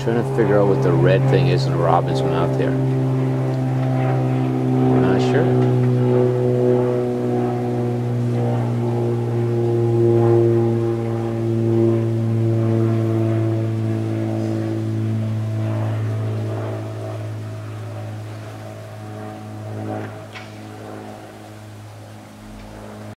Trying to figure out what the red thing is in the robin's mouth here. Not sure.